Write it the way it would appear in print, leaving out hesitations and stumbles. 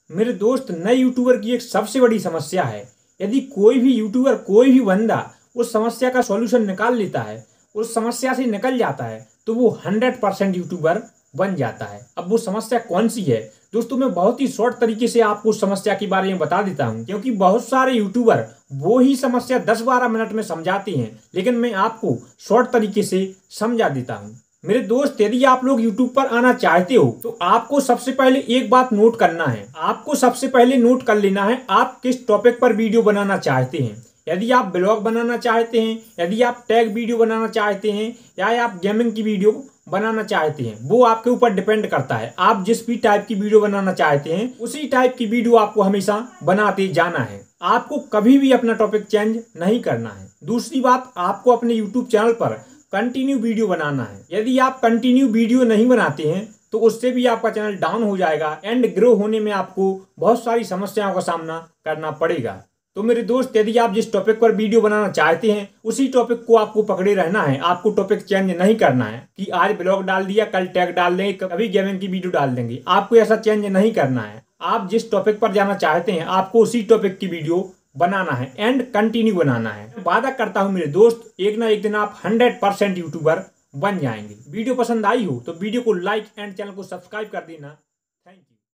मेरे दोस्त, नए यूट्यूबर की एक सबसे बड़ी समस्या है। यदि कोई भी यूट्यूबर, कोई भी बंदा उस समस्या का सॉल्यूशन निकाल लेता है, उस समस्या से निकल जाता है, तो वो 100% यूट्यूबर बन जाता है। अब वो समस्या कौन सी है दोस्तों, मैं बहुत ही शॉर्ट तरीके से आपको उस समस्या के बारे में बता देता हूँ, क्योंकि बहुत सारे यूट्यूबर वो ही समस्या 10-12 मिनट में समझाते हैं, लेकिन मैं आपको शॉर्ट तरीके से समझा देता हूँ। मेरे दोस्त, यदि आप लोग YouTube पर आना चाहते हो तो आपको सबसे पहले एक बात नोट करना है। आपको सबसे पहले नोट कर लेना है आप किस टॉपिक पर वीडियो बनाना चाहते हैं। यदि आप ब्लॉग बनाना चाहते हैं, यदि आप टैग वीडियो बनाना चाहते हैं, या आप गेमिंग की वीडियो बनाना चाहते हैं, वो आपके ऊपर डिपेंड करता है। आप जिस भी टाइप की वीडियो बनाना चाहते हैं उसी टाइप की वीडियो आपको हमेशा बनाते जाना है। आपको कभी भी अपना टॉपिक चेंज नहीं करना है। दूसरी बात, आपको अपने यूट्यूब चैनल पर कंटिन्यू वीडियो बनाना है। यदि आप कंटिन्यू वीडियो नहीं बनाते हैं तो उससे भी आपका चैनल डाउन हो जाएगा एंड ग्रो होने में आपको बहुत सारी समस्याओं का सामना करना पड़ेगा। तो मेरे दोस्त, यदि आप जिस टॉपिक पर वीडियो बनाना चाहते हैं उसी टॉपिक को आपको पकड़े रहना है। आपको टॉपिक चेंज नहीं करना है कि आज ब्लॉग डाल दिया, कल टैग डाल देंगे, कभी गेमिंग की वीडियो डाल देंगे। आपको ऐसा चेंज नहीं करना है। आप जिस टॉपिक पर जाना चाहते हैं आपको उसी टॉपिक की वीडियो बनाना है एंड कंटिन्यू बनाना है। वादा करता हूं मेरे दोस्त, एक ना एक दिन आप 100% यूट्यूबर बन जाएंगे। वीडियो पसंद आई हो तो वीडियो को लाइक एंड चैनल को सब्सक्राइब कर देना।